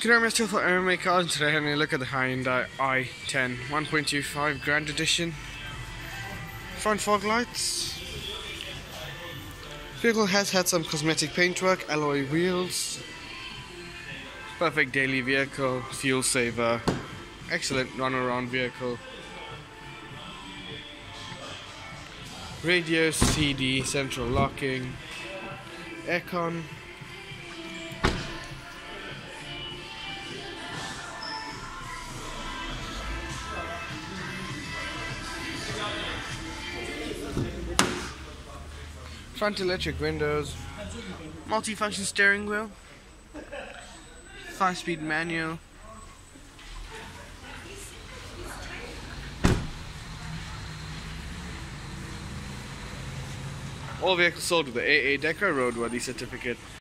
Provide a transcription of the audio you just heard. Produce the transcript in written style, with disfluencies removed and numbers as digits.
Today I'm still for MMA cars, and today I'm having a look at the Hyundai I10 1.25 Grand Edition. Front fog lights. Vehicle has had some cosmetic paintwork, alloy wheels. Perfect daily vehicle, fuel saver, excellent run around vehicle. Radio, CD, central locking, aircon. Front electric windows, multi-function steering wheel, 5-speed manual, all vehicles sold with the AA Decker roadworthy certificate.